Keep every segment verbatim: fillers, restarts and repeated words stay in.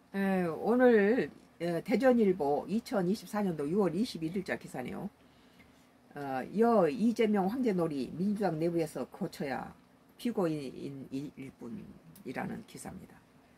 에, 오늘 에, 대전일보 이천이십사 년도 유월 이십일일자 기사네요. 어, 여 이재명 황제놀이 민주당 내부에서 고쳐야 피고인일 뿐이라는 기사입니다.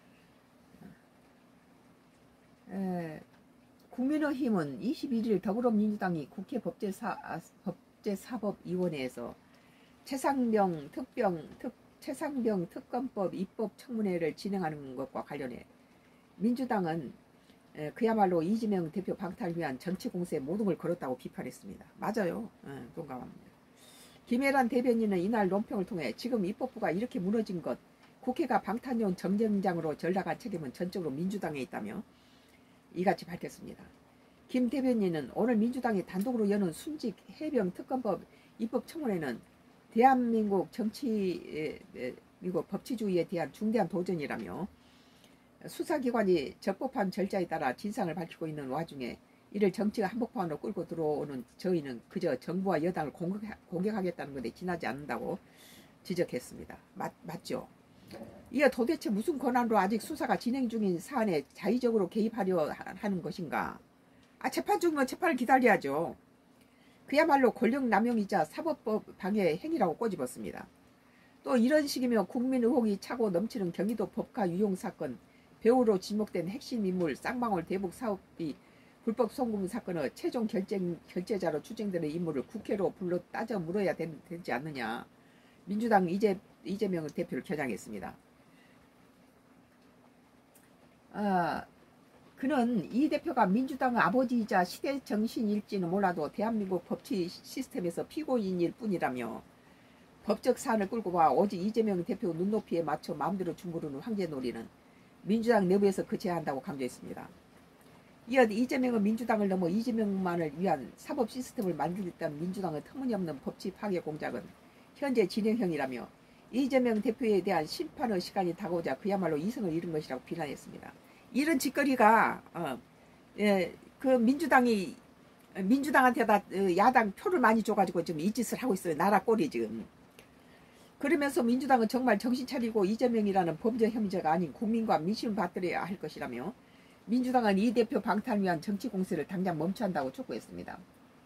에, 국민의힘은 이십일일 더불어민주당이 국회 법제사, 아, 법제사법위원회에서 최상병 특병 특 최상병 특검법 입법 청문회를 진행하는 것과 관련해 민주당은 그야말로 이재명 대표 방탄을 위한 정치 공세에 모든 걸 걸었다고 비판했습니다. 맞아요. 예, 동감합니다. 김혜란 대변인은 이날 논평을 통해 지금 입법부가 이렇게 무너진 것, 국회가 방탄용 정쟁장으로 전락한 책임은 전적으로 민주당에 있다며 이같이 밝혔습니다. 김 대변인은 오늘 민주당이 단독으로 여는 순직 해병 특검법 입법 청문회는 대한민국 정치 미국 법치주의에 대한 중대한 도전이라며 수사기관이 적법한 절차에 따라 진상을 밝히고 있는 와중에 이를 정치가 한복판으로 끌고 들어오는 저희는 그저 정부와 여당을 공격하겠다는 것에 지나지 않는다고 지적했습니다. 맞, 맞죠? 이게 도대체 무슨 권한으로 아직 수사가 진행 중인 사안에 자의적으로 개입하려 하는 것인가? 아, 재판 중이면 재판을 기다려야죠. 그야말로 권력남용이자 사법법 방해 행위라고 꼬집었습니다. 또 이런 식이면 국민 의혹이 차고 넘치는 경기도 법카 유용 사건, 배우로 지목된 핵심 인물 쌍방울 대북 사업비 불법 송금 사건의 최종 결정, 결제자로 추정되는 인물을 국회로 불러 따져 물어야 되, 되지 않느냐. 민주당 이재, 이재명 대표를 겨냥했습니다. 아, 그는 이 대표가 민주당의 아버지이자 시대 정신일지는 몰라도 대한민국 법치 시스템에서 피고인일 뿐이라며 법적 사안을 끌고 와 오직 이재명 대표 눈높이에 맞춰 마음대로 주무르는 황제놀이는 민주당 내부에서 그쳐야 한다고 강조했습니다. 이어 이재명은 민주당을 넘어 이재명만을 위한 사법 시스템을 만들겠다는 민주당의 터무니없는 법치 파괴 공작은 현재 진행형이라며 이재명 대표에 대한 심판의 시간이 다가오자 그야말로 이성을 잃은 것이라고 비난했습니다. 이런 짓거리가 어, 예, 그 민주당이 민주당한테다 야당 표를 많이 줘가지고 지금 이 짓을 하고 있어요. 나라 꼴이 지금. 그러면서 민주당은 정말 정신 차리고 이재명이라는 범죄 혐의자가 아닌 국민과 민심을 받들어야 할 것이라며 민주당은 이 대표 방탄을 위한 정치 공세를 당장 멈춰야 한다고 촉구했습니다.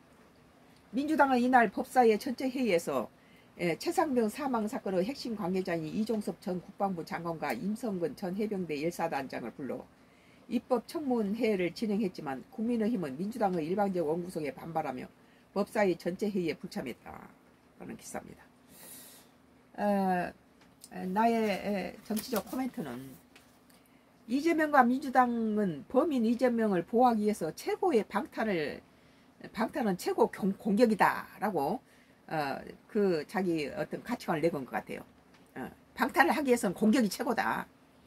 민주당은 이날 법사위의 전체 회의에서 예, 최상병 사망 사건의 핵심 관계자인 이종섭 전 국방부 장관과 임성근 전 해병대 열사단장을 불러 입법 청문회를 진행했지만 국민의힘은 민주당의 일방적 원구성에 반발하며 법사위 전체 회의에 불참했다. 라는 기사입니다. 어, 나의 정치적 코멘트는 이재명과 민주당은 범인 이재명을 보호하기 위해서 최고의 방탄을 방탄은 최고 공격이다 라고 어, 그 자기 어떤 가치관을 내건 것 같아요. 어, 방탄을 하기 위해서는 공격이 최고다.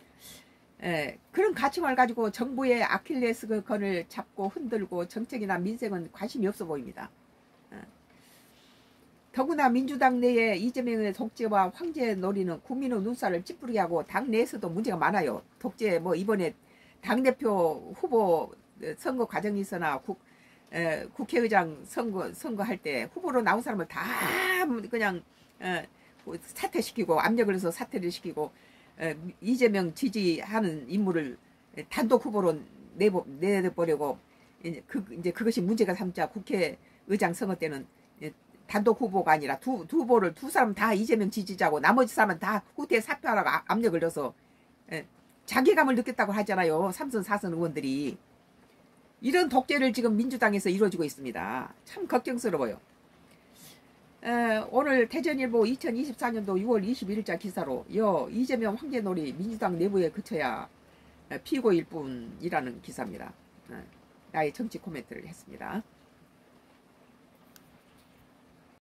에, 그런 가치관을 가지고 정부의 아킬레스건을 잡고 흔들고 정책이나 민생은 관심이 없어 보입니다. 어. 더구나 민주당 내에 이재명의 독재와 황제 놀이는 국민의 눈살을 찌푸리게 하고 당 내에서도 문제가 많아요. 독재 뭐 이번에 당대표 후보 선거 과정에서나 국 에, 국회의장 선거, 선거할 때 후보로 나온 사람을 다 그냥 에, 사퇴시키고 압력을 해서 사퇴를 시키고 에, 이재명 지지하는 인물을 단독 후보로 내보, 내버리고 이제, 그, 이제 그것이 문제가 삼자 국회의장 선거 때는 단독 후보가 아니라 두, 두 후보를 두 사람 다 이재명 지지자고 나머지 사람은 다 후퇴 사퇴하라고 압력을 넣어서 에, 자괴감을 느꼈다고 하잖아요. 삼선 사선 의원들이. 이런 독재를 지금 민주당에서 이루어지고 있습니다. 참 걱정스러워요. 에, 오늘 대전일보 이천이십사 년도 유월 이십일일자 기사로 여 이재명 황제놀이 민주당 내부에 그쳐야 피고일 뿐이라는 기사입니다. 에, 나의 정치 코멘트를 했습니다.